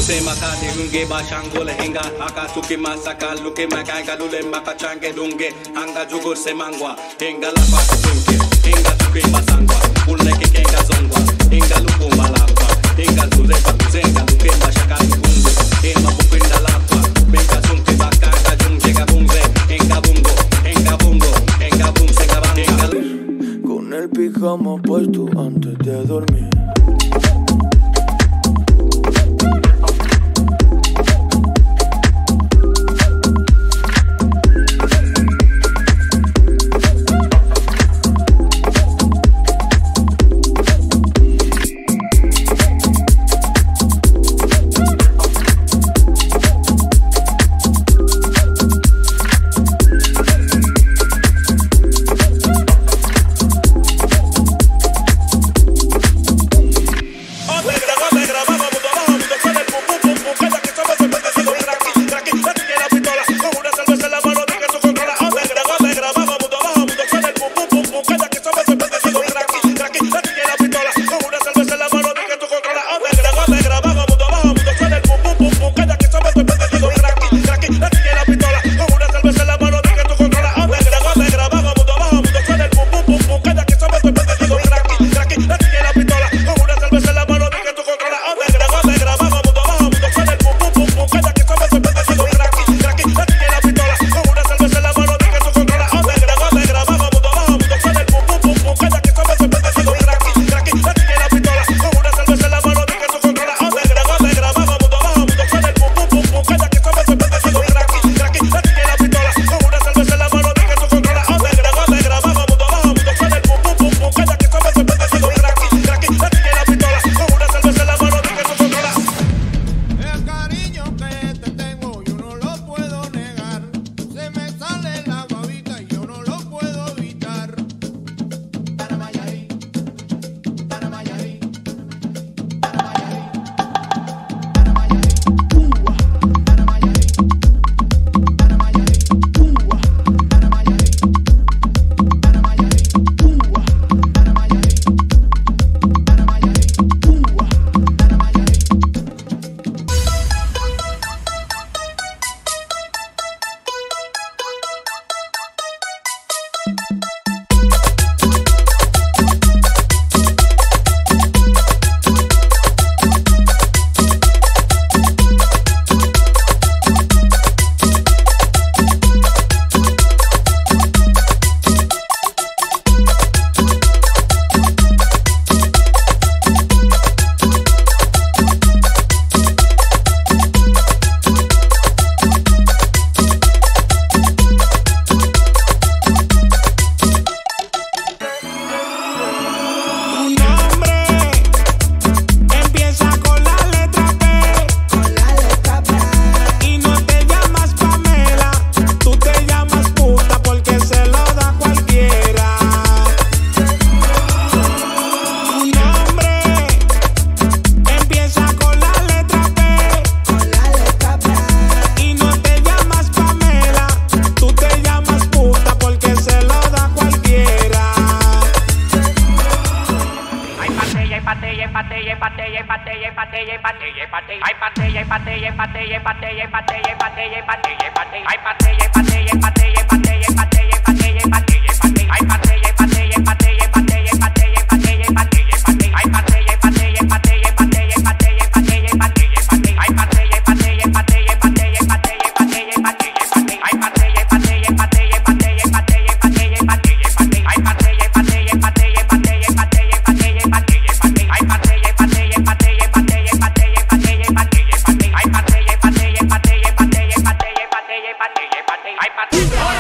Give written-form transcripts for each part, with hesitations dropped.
se makati lunge bashango lehenga akasuki masaka luke makanga lule makachange lunge anga jugur se mangwa henga la pasunke henga tuke basangwa uleke kenga zongwa henga luku malakwa henga zule pakuzenga luke mashaka lungu henga kupinda lakwa benga sunke bakanga junge kabunze henga bungo henga bungo henga bumse kabanga con el pijama puesto antes de dormir. Ay,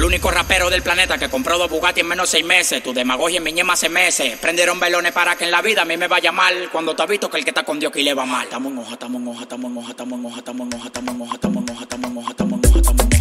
único rapero del planeta que compró 2 Bugatti en menos de 6 meses. Tu demagogia en mi ñema hace meses. Prendieron velones para que en la vida a mí me vaya mal. Cuando te has visto que el que está con Dios que le va mal. Estamos en hoja, estamos en hoja, estamos en hoja, estamos en hoja, estamos en hoja, estamos en hoja, estamos en hoja, estamos en hoja, estamos en hoja, estamos en hoja.